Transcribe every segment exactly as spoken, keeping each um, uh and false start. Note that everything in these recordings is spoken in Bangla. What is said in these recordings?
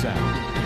percent.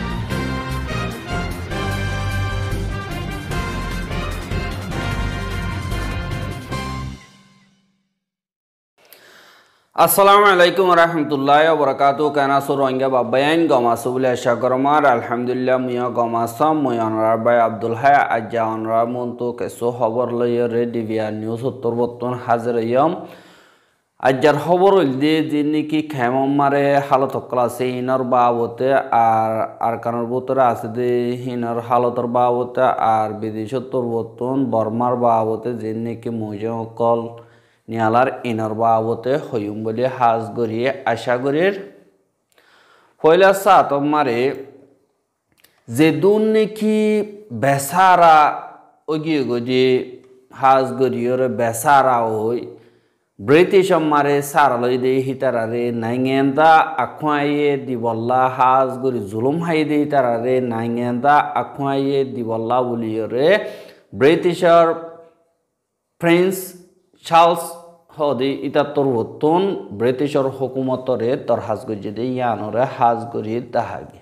Assalamualaikum warahmatullahi wabarakatuh. Kana so Rohingya babayan goma subule shakarmar alhamdulillah muya goma sam muya Honorable Abdul Hay ajja Honorable Muntu keso খবর লয়ে রেডি ভিয়া নিউজ উত্তরবর্তন হাজির হইম আজ্জার খবর হইলে যে নাকি খেমমারে হালত ক্লাসে ইনর বাবতে আর আর কারণের ভিতরে আছে যে হিনর হালতর বাবতে আর বিদেশ উত্তরবর্তন বর্মার বাবতে যে নাকি মুজকল নিয়ালার ইনর বাবতে হইম বলে হাজ গরিয়ে আশা করির পয়লা সাত মারে যে দুন নাকি বেসারা ওগিয়ে গজি হাজ গরিয়র বেসারা হই ব্রিটিশ মারে সারালই দে হিতারারে নাইঙ্গেন্দা আখুয়াইয়ে দিবল্লা হাজ গরি জুলুম হাই দে হিতারারে নাইঙ্গেন্দা আখুয়াইয়ে দিবল্লা বলিয়রে ব্রিটিশর প্রিন্স চার্লস হদি ইতাত্তর বর্তন ব্রিটিশর হুকুমতরে তর হাজ গজি দে ইয়ানরে হাজ গরি তাহাগে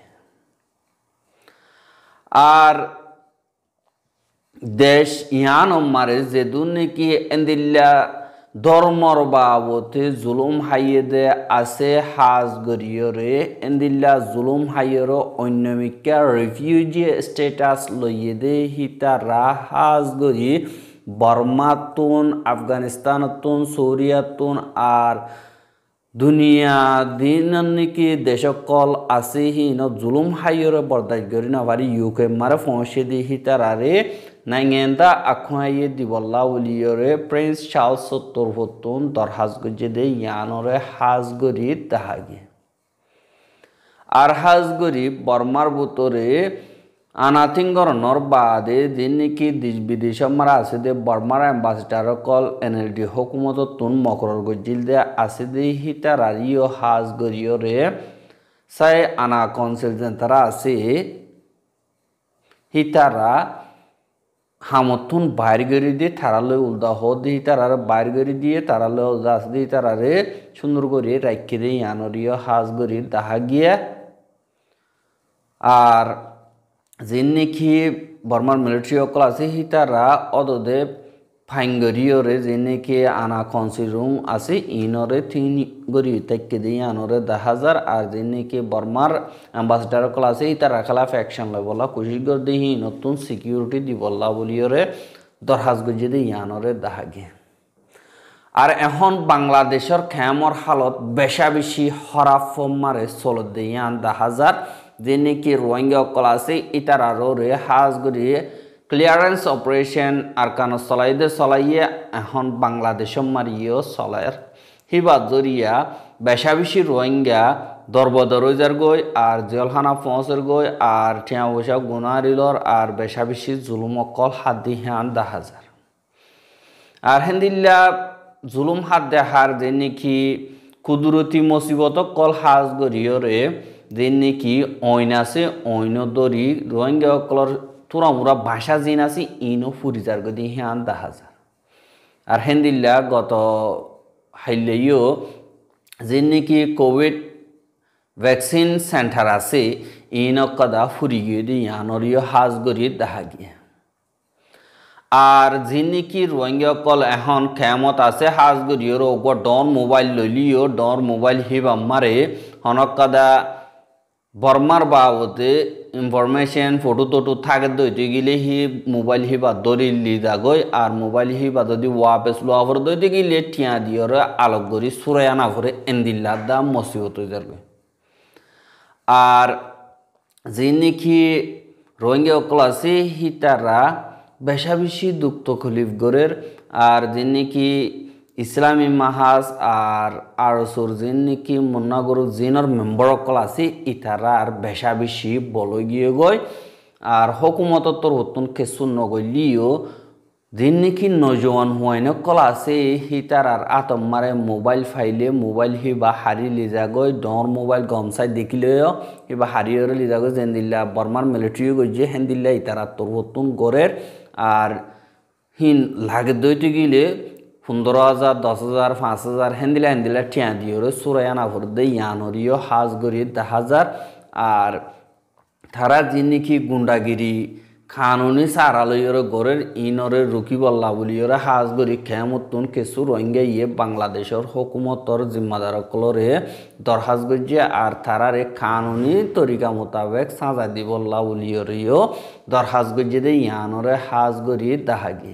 আর দেশ ইয়ান মারে যে দুর্নীতি এন্দিল্লা ধর্মর বাবতে জুলুম হাইয়ে দে আছে হাজ গরিয়রে এন্দিল্লা জুলুম হাইয়ের অন্যমিকা রিফিউজি স্টেটাস লইয়ে দে হিতারা হাজ গরি বর্মাতুন আফগানিস্তানতুন সৌরিয়াতুন আর দুনিয়া দিন নাকি দেশকল আছে হিন জুলুম হাইয়ের বরদাস্ত করি না পারি ইউকে মারে পৌঁছে দি হিতারারে নাইঙ্গেন্দা আখুয়াইয়ে দিবল্লা উলিয়রে প্রিন্স চার্লস সত্তর হতুন দর হাজ গজে দে ইয়ানরে হাজ গরি তাহাগে আর হাজ গরি বর্মার ভিতরে আনাথিঙ্গর নর বাদে দিন নাকি দেশ বিদেশ মারা আছে দে বর্মার অ্যাম্বাসিডার কল এনএলডি হুকুমত তুন মকরর গজিল দে আছে দে হিতারারিও হাজ গরিয়রে সাই আনা কনসেল তারা আছে হিতারা হামতুন বাইর গরি দিয়ে তারালে উল্দা হ দিয়ে তারার বাইর গরি দিয়ে তারালে উল্দা আছে দিয়ে তারারে সুন্দর করে রাখি দিয়ে ইয়ানরিও হাজ গরি তাহা গিয়া আর যে নাকি বর্মার মিলিটারি অকল আছে হিতারা অদদে ফাইঙ্গরিয়রে যে নাকি আনা কনসিলুম আছে ইনরে তিন গরি তাকে দিয়ে আনরে দশ হাজার আর যে নাকি বর্মার অ্যাম্বাসিডার অকল আছে হিতারা খেলাফ অ্যাকশন লয় বলা কোশিশ করে দিয়ে নতুন সিকিউরিটি দি বললা বলিয়রে দরহাজ গজি দিয়ে আনরে দাহাগে আর এখন বাংলাদেশের খেমর হালত বেশা বেশি হরাফ মারে চলত দিয়ে আন দশ হাজার যে নাকি রোহিঙ্গা অকল আছে ইতারারও রে হাজ গরিয়ে ক্লিয়ারেন্স অপারেশন আর কান চলাইদে চলাইয়ে এখন বাংলাদেশও মারিয়েও চলার হিবা জরিয়া বেশা বেশি রোহিঙ্গা দরবদরজার গই আর জেলখানা পৌঁছের গই আর ঠিয়া বসা গুনারিলর আর বেশা বেশি জুলুম অকল হাত দি হান দা হাজার আর হেন্দিল্লা জুলুম হাত দেখার যে নাকি কুদরতি মুসিবত কল হাজ গরিয়রে যে নাকি অইন আছে অইন দরি রোহিঙ্গা অকলর তোরা মুরা ভাষা জিন আছে ইনো ফুরিজার গদি হান দা হাজার আর হেন্দিল্লা গত হাইলেও যে নাকি কোভিড ভ্যাকসিন সেন্টার আছে ইন কদা ফুরি গিয়ে দি ইয়ানরিও হাজ গরি দেখা গিয়ে আর যে নাকি রোহিঙ্গা কল এখন খেমত আছে হাজ গরিয়র ওপর ডর মোবাইল লইলিও ডর মোবাইল হিবা মারে হনক কদা বর্মার বাবতে ইনফরমেশন ফটো টটো থাকে দইতে গেলে হি মোবাইল হিবা দরি লিদাগই আর মোবাইল হিবা যদি ওয়াপেস লোয়াভর দইতে গেলে ঠিয়া দিয়র আলোক গরি সুরায়ানা ভরে এন্দিল্লা দা মসিবত হয়ে যাবে আর যে নাকি রোহিঙ্গা অকল আছে হিতারা বেশা বেশি দুঃখ তকলিফ গরের আর যে নাকি ইসলামী মাহাজ আর আরসুর যে নাকি মুন্নাগর জিনর মেম্বার অকল আছে ইতারা আর বেশা বেশি বলে গিয়ে গই আর হুকুমতর হতুন কেসু নগলিও যে নাকি নজওয়ান হুয়াইন কল আছে হিতার আর আতম মারে মোবাইল ফাইলে মোবাইল হিবা হারি লিজা গই ডর মোবাইল গমসাই দেখিলেও হিবা হারিয়ে লিজা গই যেন দিল্লা বর্মার মিলিটারি গই হেন দিল্লা ইতারা তোর হতুন গড়ের আর হিন লাগে দইতে গেলে পনেরো হাজার দশ হাজার পাঁচ হাজার হেন্দিলা হেন্দিলা ঠিয়া দিয়ে সুরায়ানা ভর দে ইয়ানরিও হাজ গরি দশ হাজার আর তারা যিনি গুন্ডাগিরি খানুনি সারালয়রে গড়ের ইনরে রুকিবল্লা বলিয়রে হাজ গরি খেমতুন কেসু রোহিঙ্গা ইয়ে বাংলাদেশের হুকুমতর জিম্মাদারকলরে দরহাজ গজ্জে আর তারারে খানুনি তরিকা মোতাবেক সাজা দিবল্লা বলিয়রেও দরহাজ গজ্জে দে ইয়ানরে হাজ গরি দাহাগি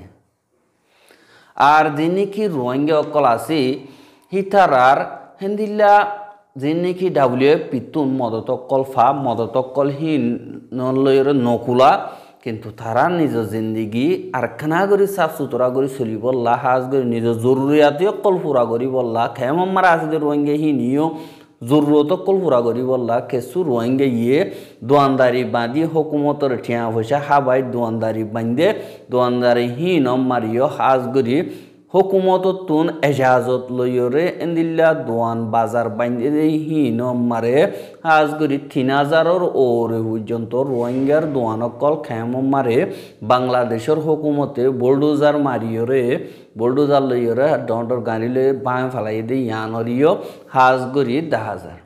আর যিনি কি রোহিঙ্গা অকল আছে হিতারার হেন্দিল্লা যিনি কি ডাব্লিউ এফ পিতুন মদতকল ফা মদতকল হিন নলয়রে নকুলা কিন্তু তারা নিজ জিন্দিগি আরখানা করে সাফ সুতরা করে চলিবল্লা হাজ করে নিজ জরুরিয়াতীয় কল পুরা করিবল্লা খেমার আছে যে রোহিঙ্গা হিনিও জরুরত কল পুরা করিবল্লা কেসু রোহিঙ্গা ইয়ে দোয়ানদারি বাঁধি হুকুমতর ঠিয়া পয়সা হাবাই দোয়ানদারি বান্ধে দোয়ানদারি হিন মারিও হাজ করি হুকুমত তুন এজাজত লইরে এন্দিল্লা দোয়ান বাজার বান্ধে হিন মারে হাজ করি তিন হাজারের ওরে পর্যন্ত রোহিঙ্গার দোয়ানকল খেম মারে বাংলাদেশের হুকুমতে বোল্ডোজার মারিয়রে বোল্ডোজার লইরে ডর গাড়ি লই বাঁ ফেলাই দিয়ে ইয়ানরিও হাজ করি দশ হাজার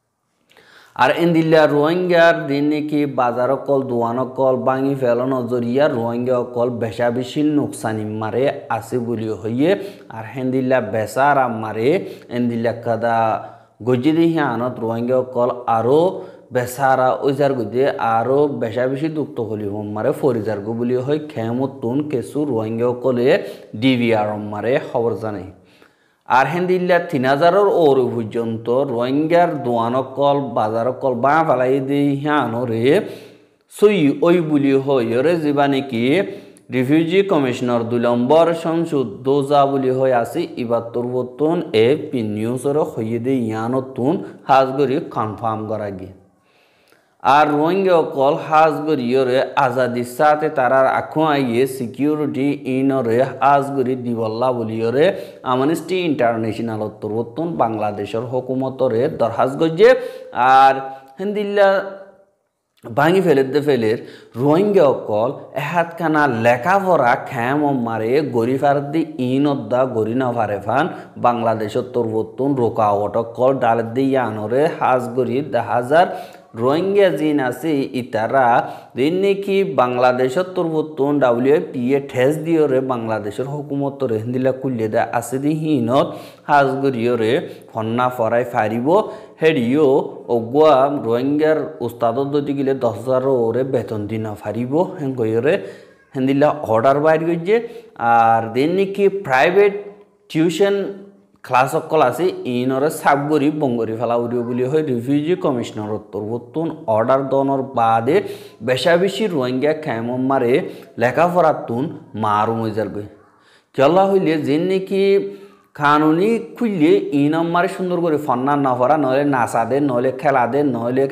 আর এন্দিল্লা রোহিঙ্গার দিন নাকি বাজার কল দোয়ানো কল ভাঙি ফেলানো জরিয়া রোহিঙ্গা কল বেশা বেশি নোকসানি মারে আছে বলি হইয়ে আর হেন্দিল্লা বেসারা মারে এন্দিল্লা কাদা গজি দিয়ে আনত রোহিঙ্গা কল আরও বেসারা ওইজার গজে আরও বেশা বেশি দুঃখ হলি মারে ফরিজার গো বলি হয় খেমতুন কেসু রোহিঙ্গা কলে ডিভিআর মারে খবর জানে আর হেন্দিল্লা তিন হাজারের ওর পর্যন্ত রোহিঙ্গার দোয়ানকল বাজারকল বাঁ ফেলাই দিয়ে হানরে সই ওই বলি হইরে যা নাকি রিফিউজি কমিশনার দুই নম্বর সংসদ দোজা বলি হয়ে আছে ইবার তোরবতন এ পি নিউজের হইয়ে দিয়ে ইয়ানতুন হাজ করি কনফার্ম করা গিয়ে আর রোহিঙ্গা কল হাজ গরিয়রে আজাদির সাথে তারার আখো আইয়ে সিকিউরিটি ইনরে হাজ গরি দিবল্লা বলিয়রে আমনেস্টি ইন্টারন্যাশনাল তরবতন বাংলাদেশের হুকুমতরে দরহাজ গজ্জে আর হেন্দিল্লা ভাঙি ফেলে দে ফেলের রোহিঙ্গা কল এহাতখানা লেখাপড়া খ্যাম মারে গরি ফার দি ইনদ্দা গরি না ফারে ফান বাংলাদেশের তরবতন রোকাওয়াট কল ডালের দিয়ে আনরে হাজ গরি দশ হাজার রোহিঙ্গা জিন আছে ইতারা দিন নাকি বাংলাদেশের তরবতন ডাব্লিউ এফ পি এ ঠেস দিয়রে বাংলাদেশের হুকুমতরে হিন্দিলা কুলিয়ে দেয় আছে দি হিনত হাজ গরিয়রে ফন্না ফরাই ফারিব হেরিও অগুয়া রোহিঙ্গার উস্তাদত যদি গেলে দশ হাজার ওরে বেতন দিন ফারিব হেঙ্গরে হিন্দিলা অর্ডার বাইর করছে আর দিন নাকি প্রাইভেট টিউশন ক্লাস অকল আছে ইনরে সাবগরি বঙ্গরি ফেলা উড়িও বলি হয় রিফিউজি কমিশনার তরবতন অর্ডার দনের বাদে বেশা বেশি রোহিঙ্গা খেম মারে লেখাপড়ার তুন মারু মজার গই কেলা হইলে যে নাকি কানুনি খুললে ইনম মারে সুন্দর করে ফন্না না ফরা নইলে নাচা দে নইলে খেলা দে নইলে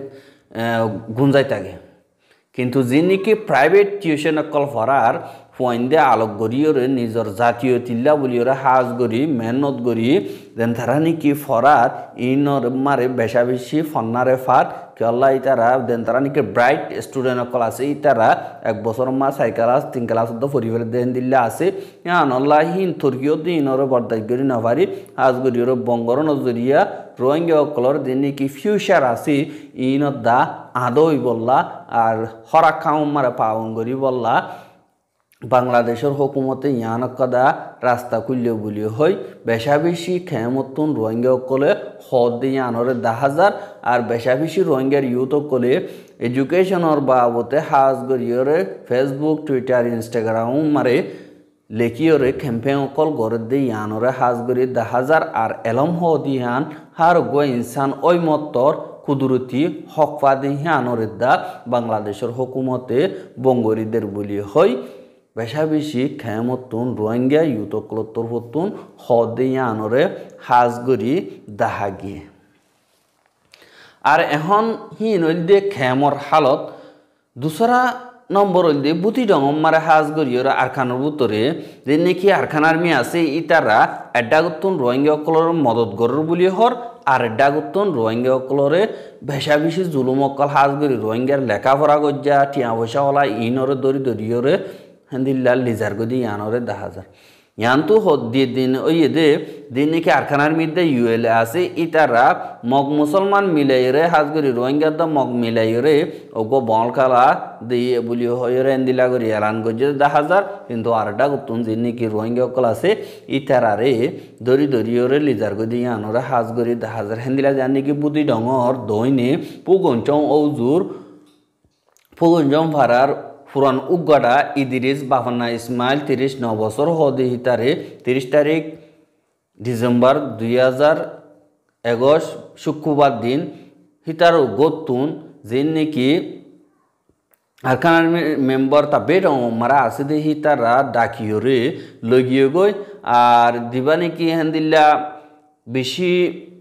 গুঞ্জাই থাকে কিন্তু যে নাকি প্রাইভেট টিউশন অকল ফরার পয়েন্টে আলোক গরিয়রে নিজের জাতীয় তিল্লা বলিয়রে হাজ গরি মেহনত গরি দেন তারা নাকি ফরাত ইনর মারে বেশা বেশি ফন্নারে ফাট কেলা ইতারা দেন তারা নাকি ব্রাইট স্টুডেন্ট অকল আছে ইতারা এক বছর মা চাই ক্লাস তিন ক্লাস ফরি ফেলে দেন দিল্লা আছে ইয়ান আল্লাহ হিন তুর্কিও দি ইনরে বরদাস্ত করি না পারি হাজ গরিয়রে বঙ্গর নজরিয়া রোহিঙ্গা অকলর দিন নাকি ফিউচার আছে ইনত দা আদই বললা আর হরা খাও মারে পাউন গরি বললা বাংলাদেশের হুকুমতে ইয়ানকদা রাস্তা খুললে বলি হয় বেশা বেশি খেমতুন রোহিঙ্গা কলে হদ দিয়ে আনরে দশ হাজার আর বেশা বেশি রোহিঙ্গার ইউথ কলে এডুকেশনের বাবতে হাজ গরিয়রে ফেসবুক টুইটার ইনস্টাগ্রাম মারে লেখিয়রে খেম্পেং অকল গড়ে দিয়ে ইয়ানরে হাজ গরি দশ হাজার আর এলম হ দিহান হার গো ইনসান ওই মতর কুদরতি হকফা দিহানরে দা বাংলাদেশের হুকুমতে বঙ্গরিদের বলি হয় বেশা বেশি খেমতুন রোহিঙ্গা ইউতকলতর হতুন হদিয়া আনরে হাজ গরি দাহাগি আর এখন হি নইদে খেমর হালত দুসরা নম্বর হইলে বুতি ডং মারে হাজ গরিয়র আরখানোর ভিতরে যে নাকি আরখান আর্মি আছে ইতারা এডাগুতুন রোহিঙ্গা অকলর মদত গরর বলি হর আর এডাগুতুন রোহিঙ্গা অকলরে বেশা বেশি জুলুম অকল হাজ গরি রোহিঙ্গার লেখাপড়া গজ্জা টিয়া পয়সা হলা ইনরে দরি দরিয়রে হেন্দিল্লা লিজার গদি ইয়ানরে দশ হাজার ইয়ান্তু হদ্দি দিন ওইদে দিন কি আরখানার মধ্যে ইউএল আছে ইতারা মগ মুসলমান মিলাইরে হাজগরি রোহিঙ্গা দ মগ মিলাইরে ওগো বলকালা দিয়ে বলি হয়রে এন্দিলা করি এলান গজে দা হাজার কিন্তু আরটা গুতুন দিন কি রোহিঙ্গা কল আছে ইতারারে দরি দরিয়রে লিজার গদি আনরা হাজগরি দা হাজার হেন্দিলা জানি কি বুদি ডঙর দইনে পুগঞ্চং ওজুর পুগঞ্চং ভাড়ার পুরান উগাডা ইদিরিস বাফান্না ইসমাইল তিরিশ ন বছর হদে হিতারে তিরিশ তারিখ ডিসেম্বর দুই হাজার একুশ শুক্রবার দিন হিতার গতুন যে নাকি আরকান মেম্বার তা বেড মারা আছে দে হিতারা ডাকিওরে লগিয়ে গই আর দিবা নাকি হেন্দিল্লা বেশি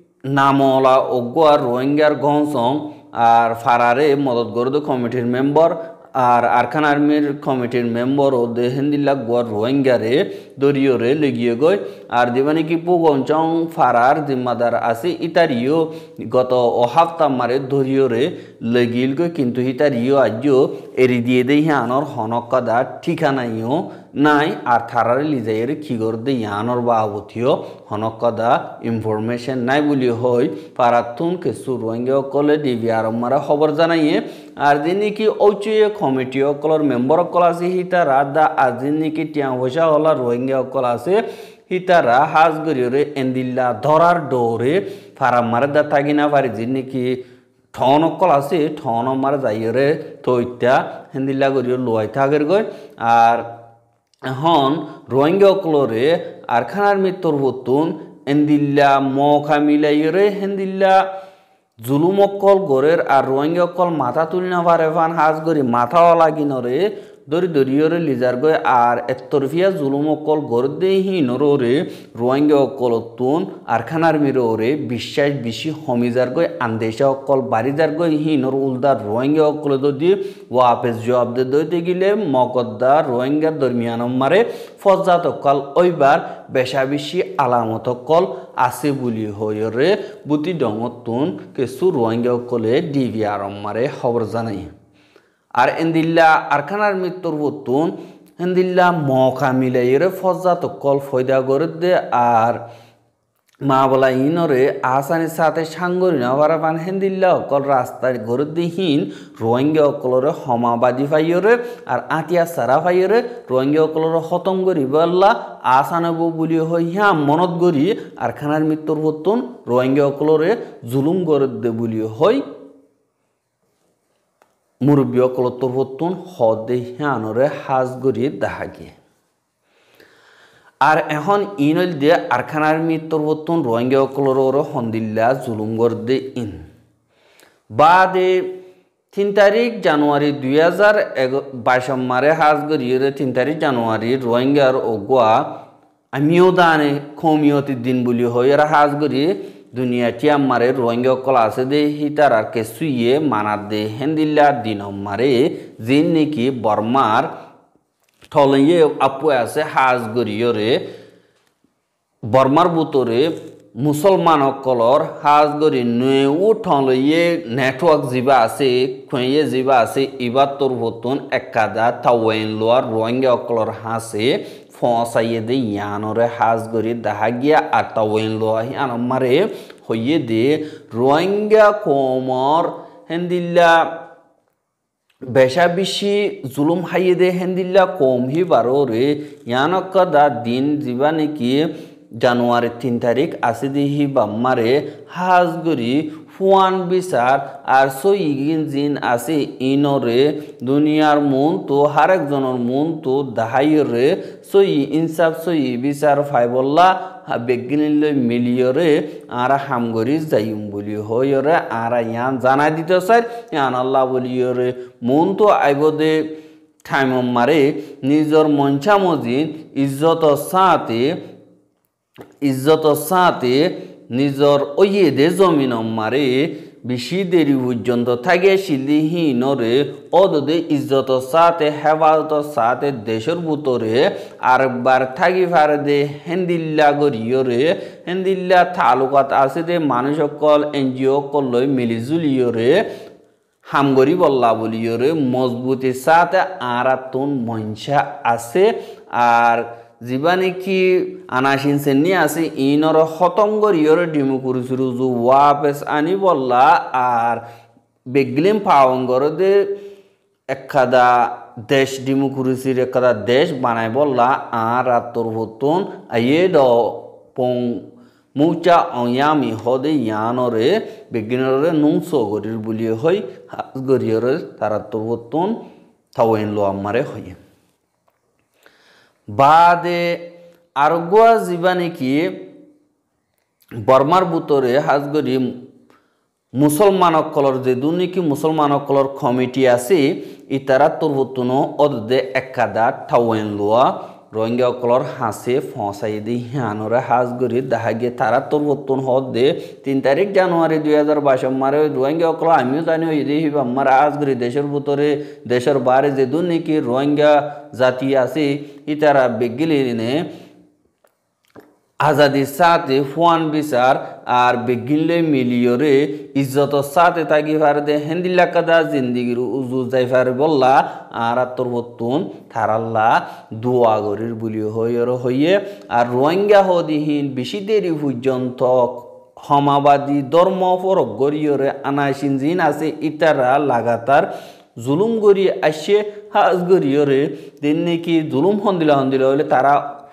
নামলা অজ্ঞ আর রোহিঙ্গার গহসং আর ফারারে মদত গরদ কমিটির মেম্বার আর আরখান আর্মির কমিটির মেম্বার ও দেহেন্দিল্লা গোয়ার রোহিঙ্গারে দরিয়রে লেগিয়ে গই আর দিবানি কি পুগঞ্চং ফারার জিম্মাদার আছে ইতারিও গত অহাপ্তা মারে দরিয়রে লেগিল গই কিন্তু ইতারিও আজও এরি দিয়ে দেই আনর হনকাদা ঠিকানাইও নাই আর থারারে লিজাইয়ের খিগর দে ইয়ানর বাবতীয় হনকাদা ইনফরমেশন নাই বলি হই পারাতুন কেসু রোহিঙ্গা কলে ডিবি আরমারা খবর জানাইয়ে আর দিনে কি ঔচয়ে কমিটি অকলর মেম্বার অকল আছে হিতারা দা আজি নাকি টিয়া পয়সা হলা রোহিঙ্গা অকল আছে হিতারা হাজ গরিয়রে এন্দিল্লা ধরার ডোরে ফারাম মারে দা থাকি না পারি যে নাকি ঠন অকল আছে ঠন মারে যাইরে তৈত্যা হেন্দিল্লা গরিয়র লোয়াই থাকের গই আর এখন রোহিঙ্গা অকলরে আরখানার মৃত্যুর হতুন এন্দিল্লা মখা মিলাইরে হেন্দিল্লা জুলুম অকল গরের আর রোহিঙ্গা অকল মাথা তুলি না পারে ফান হাজ গরি মাথাও লাগিনরে দরি দরিয়রে লিজার গই আর এতরফিয়া জুলুম অকল গর দে হিনরে রোহিঙ্গা অকল তুন আরখানার মিররে বিশ্বাস বেশি হমিজার গই আন্দেশা অকল বাড়িজার গই হিনর উলদার রোহিঙ্গা অকল যদি ওয়াপেস জবাব দে দইতে গেলে মকদ্দা রোহিঙ্গার দরমিয়ান মারে ফজাত অকল ওইবার বেশা বেশি আলামত অকল আছে বলি হয়রে বুতি ডঙতুন কেসু রোহিঙ্গা অকলে ডিবি আরম মারে খবর জানাই আর এন্দিল্লা আরখানার মৃত্যুর হতুন এন্দিল্লা মখা মিলাইরে ফজাত অকল ফয়দা করে দে আর মা বলা ইনরে আসানির সাথে সাঙ্গরি না পারাপান হেন্দিল্লা অকল রাস্তার ঘর দিহীন রোহিঙ্গা অকলরে হমাবাজি ফাইয়রে আর আতিয়া সারা ফাইয়রে রোহিঙ্গা অকলরে খতম করি বললা আসানব বলি হই হ্যাঁ মনত গরি আর খানার মৃত্যুর হতুন রোহিঙ্গা অকলরে জুলুম করে দে বলি হই মুরব্বী অকলতর হতুন হদে হ্যানরে হাজ গরি দাহাগে আর এখন ইনল দিয়ে আরখানার মৃত্যুর হতুন রোহিঙ্গা অকলর হন্দিল্লা জুলুম গর্দে ইন বাদে তিন তারিখ জানুয়ারি দুই হাজার বাইশ মারে হাজ গরিয়ে তিন তারিখ জানুয়ারি রোহিঙ্গার ওগুয়া আমিও দানে কমিয়তি দিন বলি হয়ে হাজ গরিয়ে দুনিয়া টিয়াম মারে রোহিঙ্গা অকল আছে দে হিতার আর কে সুইয়ে মানার দে হেন্দিল্লা দিন মারে যে নাকি বর্মার ঠলিয়ে আপু আছে হাজ গরিয়রে বর্মার বুতরে মুসলমান অকলর হাজ গরি নেউ ঠলিয়ে নেটওয়ার্ক যা আছে খুঁয়ে যা আছে ইবার তোর হতুন একাদা তাওয়েন লোয়ার রোহিঙ্গা অকলর হাসে ফসাইয়ে দে ইয়ানরে হাজ গরি দেখা গিয়া আর তাওয়েন লোয়া ইয়ান মারে হইয়ে দে রোহিঙ্গা কোমর হেন্দিল্লা বেশা বেশি জুলুম হাইয়ে দে হেন্দিল্লা কম হি বারো রে ইয়ানকদা দিন যা নাকি জানুয়ারি তিন তারিখ আসি দিহি বাম্মারে হাজ গরি ফুয়ান বিচার আর সইগিন জিন আছে ইনরে দুনিয়ার মন তো হার একজনের মন তো দাহাইরে সই ইনসাফ সই বিচার ফাইবল্লা বেগিনিলে মিলিয়রে আর হামগরি যাইম বলি হইরে আর ইয়ান জানাই দিতে চাই ইয়ান আল্লাহ বলিয়রে মন তো আইব দে ঠাইম মারে নিজর মঞ্চা মজিন ইজ্জত সাথে ইজ্জত সাথে নিজর ওইয়ে দে জমিন মারে বেশি দেরি পর্যন্ত থাকে শিলিহীনরে অদে ইজ্জত সাথে হেফাজত সাথে দেশের ভিতরে আরেকবার থাকি ফারে দে হেন্দিল্লা গরিয়রে হেন্দিল্লা তালুকাত আছে দে মানুষ সকল এনজিও সকল মিলিজুলিয়রে হামগরি বল্লা বলিয়রে মজবুতির সাথে আরাতুন মঞ্চা আছে আর যিবা নেকি আনাসিন সেনি আছে ইনর খতম করিয়র ডিমোক্রেসির উজু ওয়াপেস আনি বললা আর বেগলিম পাওয়াঙ্গর দে একখাদা দেশ ডিমোক্রেসির একখাদা দেশ বানাই বললা আর রাতর হতুন আইয়ে দ পং মুচা অয়ামি হদে ইয়ানরে বেগিনরে নুংসো গরির বুলিয়ে হই গরিয়রে তারা তোর হতুন থাওয়েন লো আমারে হই বাদে আরগুয়া যিবা নেকি বর্মার বুতরে হাজগরি মুসলমানসকলৰ যেদু নেকি মুসলমানসকলৰ কমিটি আছে ইতারা তোর হতুন অদে একাদা থাওয়েন লোয়া রোহিঙ্গাসকলৰ হাসে ফসাই দি হিয়ানরে হাজগরি দাহাগে তারা তোর হতুন হদ দে তিন তারিখ জানুয়ারি দুই হাজার বাইশ মারে রোহিঙ্গাসকল আমিও জানি ইদি হিব আমার হাজগরি দেশের ভিতরে দেশের বাইরে যেদু নাকি রোহিঙ্গা জাতি আছে ইতারা বেগিলিনে আজাদির সাথে ফুয়ান বিচার আর বেগিনলে মিলিয়রে ইজ্জতর সাথে তাকি ফারে দে হেন্দিল্লা কাদা জিন্দিগির উজু যাই ফারে বললা আর তোর বতুন থারাল্লা দোয়া গরির বুলি হইর হইয়ে আর রোহিঙ্গা হদিহীন বেশি দেরি পর্যন্ত হমাবাদী ধর্ম ফরক গরিয়রে আনাসিন জিন আছে ইতারা লাগাতার জুলুম গরি আসে হাজ গরিয়রে দিন নাকি জুলুম হন্দিলা হন্দিলা হইলে তারা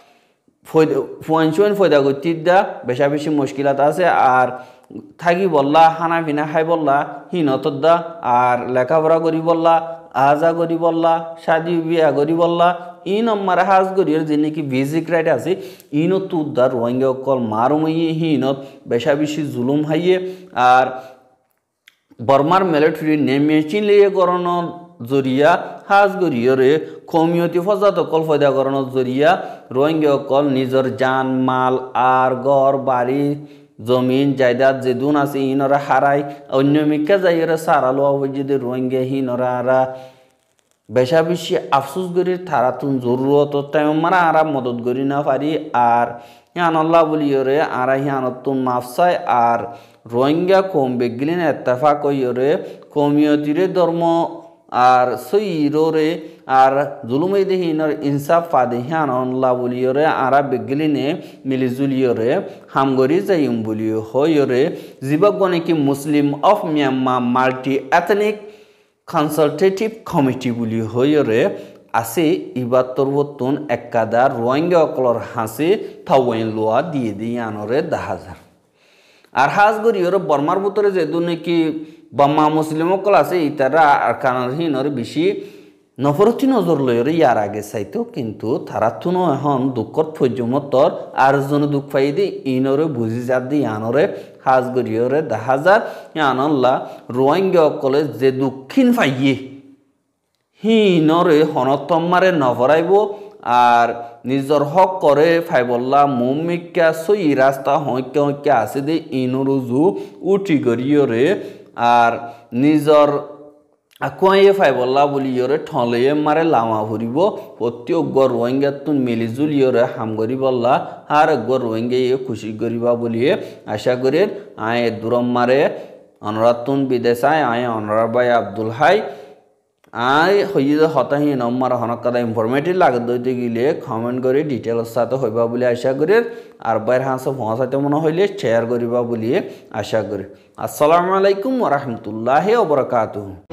ফুয়ান ফয়দা করতে দা বেশা বেশি মুশকিলাত আছে আর থাকি বললা খানা পিনা খাই বললা হিনতর দা আর লেখাপড়া করি বললা আজা করি বললা শাদি বিয়া করি বললা ই নম্বর হাজ করিয়ার যে নাকি বেসিক রাইট আছে ইনত তুদ্দার রোহিঙ্গা কল মারুমাইয়ে হিনত বেশা বেশি জুলুম হাইয়ে আর বর্মার মিলিটারি নেমে চিনলিয়ে করানোর জরিয়া হাজ গরিয়রে কমিউনিটি ফজাত কল ফয়দা করানোর জরিয়া রোহিঙ্গা কল নিজের জান মাল আর ঘর বাড়ি জমিন জায়দাদ যেদুন আছে ইনরা হারাই অন্য মিকা যাইরা সারালো যদি রোহিঙ্গা হিনরা আরা বেশা বেশি আফসোস করি তারাতুন জরুরত টাইম মানে আরা মদত করি না পারি আর হিয়ান আল্লাহ বলিয়রে আরা হিয়ানতুন মাফসাই আর রোহিঙ্গা কম বেগলিন এত্তেফাক কইরে কমিউনিটিরে ধর্ম আর সইরে আর জুলুমে দেহিনর ইনসাফ ফাদে হিয়ান আল্লাহ বলিয়রে আরা বেগলিনে মিলিজুলিয়রে হামগরি যাইম বলিও হইরে জীবগণে কি Muslim of Myanmar multi ethnic consultative committee বলি হইরে আছে ইবার তরবতুন একাদা রোহিঙ্গা অকলর হাসি থাওয়াইন লোয়া দিয়ে দিয়ে আনরে দাহাজার আর হাজ গরিয়র বর্মার ভিতরে যেদু নাকি বাম্মা মুসলিম অকল আছে ইতারা আর কানার হিনর বেশি নফরতি নজর লইরে ইয়ার আগে চাইতো কিন্তু তারা তুনো এখন দুঃখত ফৈজমতর আর জন দুঃখ পাই দি ইনরে বুঝি যার দি আনরে হাজ গরিয়রে দাহাজার ইয়ানল্লা রোহিঙ্গা অকলে যে দুঃখিন পাইয়ে হিনরে হনতম্মারে নভরাইব আর নিজর হক করে ফাইবল্লা মুমিকা সই রাস্তা হইকে হইকে আছে দে ইনরুজু উঠি গরিয়রে আর নিজর আকুয়াইয়ে ফাইবল্লা বলিয়রে ঠলে মারে লামা ভরিব প্রত্যেক গর রোহিঙ্গাতুন মিলিজুলিয়রে হাম গরি বললা আর গর রোহিঙ্গা খুশি করিবা বলিয়ে আশা করি আয় দুরম মারে অনরাতুন বিদেশায় আয় অনরা ভাই আব্দুল হাই আয় হইয়ে হতাহি নম্বর হনকাদা ইনফরমেটিভ লাগে দইতে গিলে কমেন্ট করে ডিটেলস সাথে হইবা বলে আশা করি আর বাইর হাঁস পৌঁছাতে মনে হইলে শেয়ার করিবা বলিয়ে আশা করি আসসালামু আলাইকুম ওয়া রাহমাতুল্লাহি ওয়া বারাকাতুহু।